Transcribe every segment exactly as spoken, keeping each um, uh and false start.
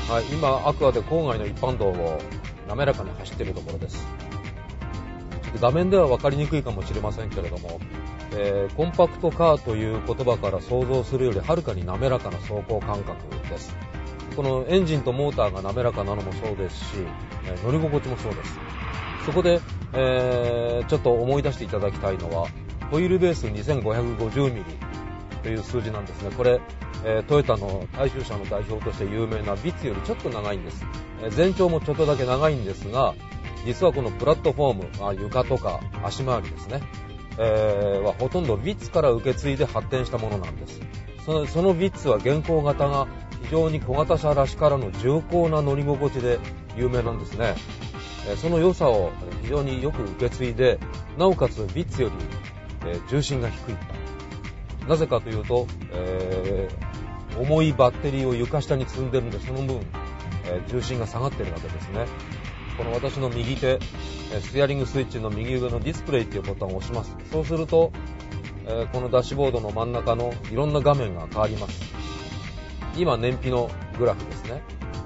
はい、今アクアで郊外の一般道を滑らかに走っているところです。ちょっと画面では分かりにくいかもしれませんけれども、えー、コンパクトカーという言葉から想像するよりはるかに滑らかな走行感覚です。このエンジンとモーターが滑らかなのもそうですし、えー、乗り心地もそうです。そこで、えー、ちょっと思い出していただきたいのはホイールベースにせんごひゃくごじゅうミリという数字なんですね。これ、えー、トヨタの大衆車の代表として有名なビッツよりちょっと長いんです。えー、全長もちょっとだけ長いんですが、実はこのプラットフォーム、まあ、床とか足回りですね、えー、はほとんどビッツから受け継いで発展したものなんです。その、そのビッツは現行型が非常に小型車らしからの重厚な乗り心地で有名なんですね。えー、その良さを非常によく受け継いで、なおかつビッツより、えー、重心が低い。なぜかというと、えー、重いバッテリーを床下に積んでるんで、その分、えー、重心が下がってるわけですね。この私の右手、ステアリングスイッチの右上のディスプレイというボタンを押します。そうすると、えー、このダッシュボードの真ん中のいろんな画面が変わります。今燃費のグラフですね。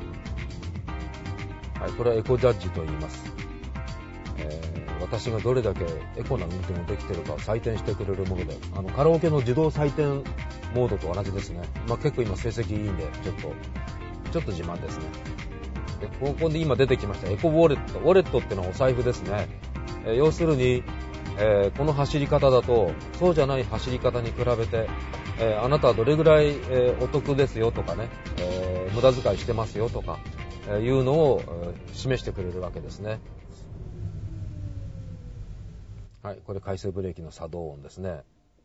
はい、これはエコジャッジと言います。えー私がどれだけエコな運転をできているかを採点してくれるもので、あのカラオケの自動採点モードと同じですね。まあ、結構今成績いいんでちょっとちょっと自慢ですね。でここで今出てきましたエコウォレット。ウォレットってのはお財布ですね。えー、要するに、えー、この走り方だとそうじゃない走り方に比べて、えー、あなたはどれぐらい、えー、お得ですよとかね、えー、無駄遣いしてますよとか、えー、いうのを、えー、示してくれるわけですね。はい、これ回生ブレーキの作動音ですね。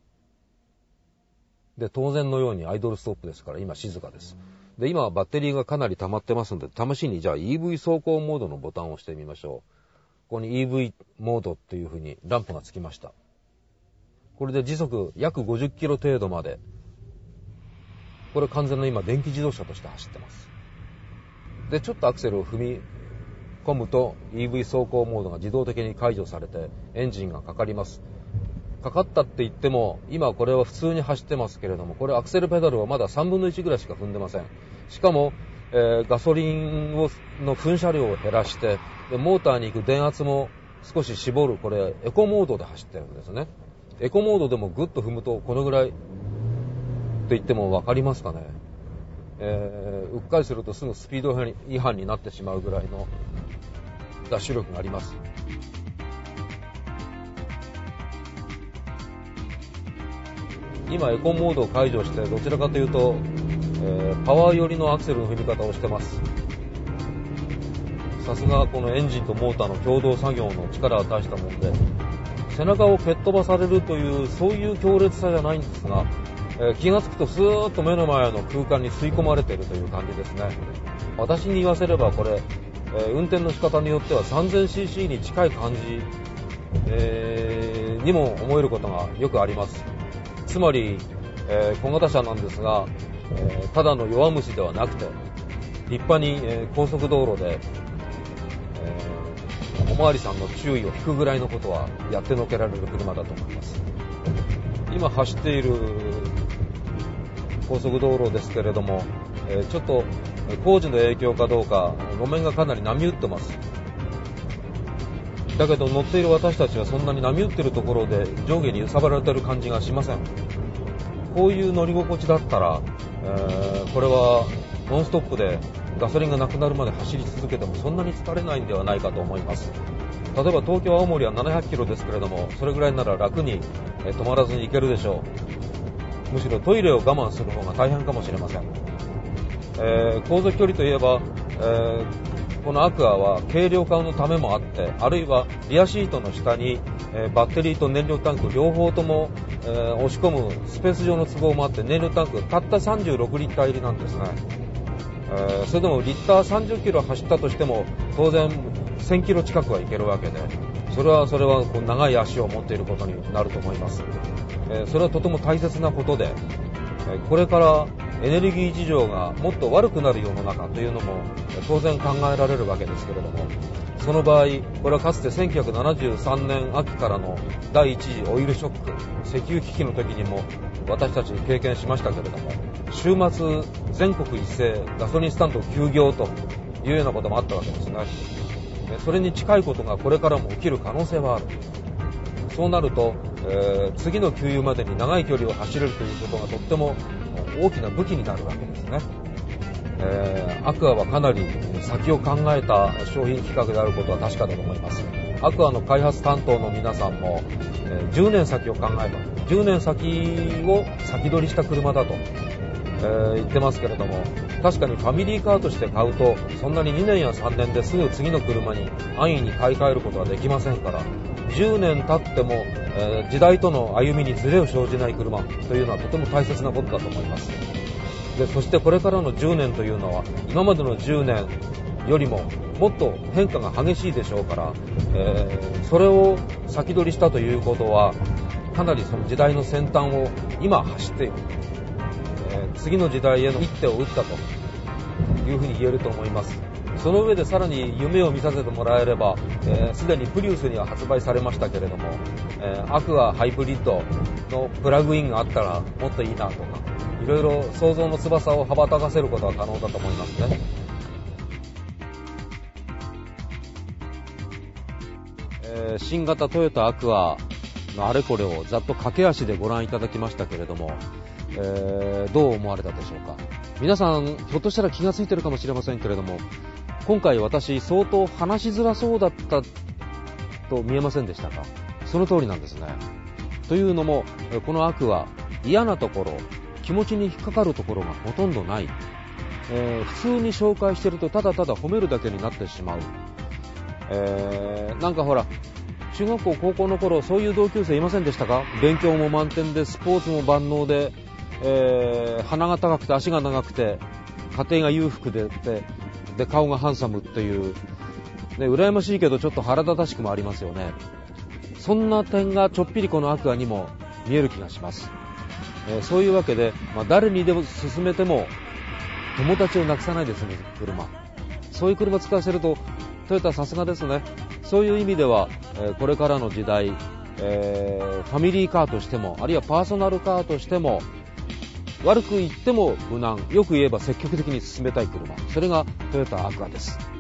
で、当然のようにアイドルストップですから今静かです。で、今はバッテリーがかなり溜まってますので、試しにじゃあ イーブイ 走行モードのボタンを押してみましょう。ここに イーブイ モードっていう風にランプがつきました。これで時速約ごじゅっキロ程度まで、これ完全な今電気自動車として走ってます。で、ちょっとアクセルを踏み込むと イーブイ 走行モードが自動的に解除されてエンジンがかかります。かかったって言っても今これは普通に走ってますけれども、これアクセルペダルはまださんぶんのいちぐらいしか踏んでません。しかも、えー、ガソリンをの噴射量を減らしてでモーターに行く電圧も少し絞る、これエコモードで走ってるんですね。エコモードでもグッと踏むとこのぐらいって言っても分かりますかね。えー、うっかりするとすぐスピード違反になってしまうぐらいのダッシュ力があります。今エコモードを解除してどちらかというと、えー、パワー寄りのアクセルの踏み方をしてます。さすがこのエンジンとモーターの共同作業の力は大したもんで、背中を蹴っ飛ばされるというそういう強烈さじゃないんですが、えー、気がつくとスーッと目の前の空間に吸い込まれているという感じですね。私に言わせればこれ、えー、運転の仕方によっては さんぜんシーシー に近い感じ、えー、にも思えることがよくあります。つまり、えー、小型車なんですが、えー、ただの弱虫ではなくて立派に、えー、高速道路で、えー、おまわりさんの注意を引くぐらいのことはやってのけられる車だと思います。今走っている高速道路ですけれども、えー、ちょっと工事の影響かどうか路面がかなり波打ってます。だけど乗っている私たちはそんなに波打っているところで上下に揺さぶられている感じがしません。こういう乗り心地だったら、えー、これはノンストップでガソリンがなくなるまで走り続けてもそんなに疲れないんではないかと思います。例えば東京青森はななひゃくキロですけれども、それぐらいなら楽に、えー、止まらずに行けるでしょう。むしろトイレを我慢する方が大変かもしれません。えー、航続距離といえば、えー、このアクアは軽量化のためもあって、あるいはリアシートの下に、えー、バッテリーと燃料タンク両方とも、えー、押し込むスペース上の都合もあって燃料タンクたったさんじゅうろくリッター入りなんですね。えー、それでもリッターさんじゅっキロ走ったとしても当然せんキロ近くはいけるわけで、それはそれはこう長い足を持っていることになると思います。えー、それはとても大切なことで、えー、これからエネルギー事情がもっと悪くなる世の中というのも当然考えられるわけですけれども、その場合これはかつてせんきゅうひゃくななじゅうさんねん秋からの第一次オイルショック、石油危機の時にも私たち経験しましたけれども、週末全国一斉ガソリンスタンド休業というようなこともあったわけですね。それに近いことがこれからも起きる可能性はある。そうなると、えー、次の給油までに長い距離を走れるということがとっても大きな武器になるわけですね。えー、アクアはかなり先を考えた商品企画であることは確かだと思います。アクアの開発担当の皆さんも、えー、じゅうねん先を考えた、じゅうねん先を先取りした車だと、えー、言ってますけれども、確かにファミリーカーとして買うとそんなににねんやさんねんですぐ次の車に安易に買い替えることはできませんから、じゅうねん経っても、えー、時代との歩みにズレを生じない車というのはとても大切なことだと思います。で、そしてこれからのじゅうねんというのは今までのじゅうねんよりももっと変化が激しいでしょうから、えー、それを先取りしたということはかなりその時代の先端を今走っている、えー、次の時代への一手を打ったというふうに言えると思います。その上でさらに夢を見させてもらえれば、えー、すでにプリウスには発売されましたけれども、えー、アクアハイブリッドのプラグインがあったらもっといいなとか、いろいろ想像の翼を羽ばたかせることは可能だと思いますね。えー、新型トヨタアクアのあれこれをざっと駆け足でご覧いただきましたけれども、えー、どう思われたでしょうか。皆さんひょっとしたら気がついてるかもしれませんけれども、今回私相当話しづらそうだったと見えませんでしたか。その通りなんですね。というのもこのアクア、嫌なところ、気持ちに引っかかるところがほとんどない、えー、普通に紹介してるとただただ褒めるだけになってしまう、えー、なんかほら中学校高校の頃そういう同級生いませんでしたか。勉強も満点でスポーツも万能で、えー、鼻が高くて足が長くて家庭が裕福で、で、で顔がハンサムっていう、ね、羨ましいけどちょっと腹立たしくもありますよね。そんな点がちょっぴりこのアクアにも見える気がします。えー、そういうわけで、まあ、誰にでも勧めても友達をなくさないで済む車、そういう車使わせるとトヨタさすがですね。そういう意味では、えー、これからの時代、えー、ファミリーカーとしてもあるいはパーソナルカーとしても悪く言っても無難、よく言えば積極的に進めたい車、それがトヨタアクアです。